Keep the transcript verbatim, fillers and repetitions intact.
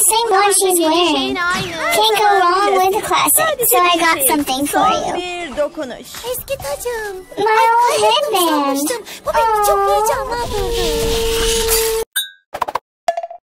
same one she's wearing. Can't go wrong with a classic, so I got something for Son you. bir dokunuş. Eski tacım. My old headband. Sanmıştım. Bu beni çok heyecanlandırdı.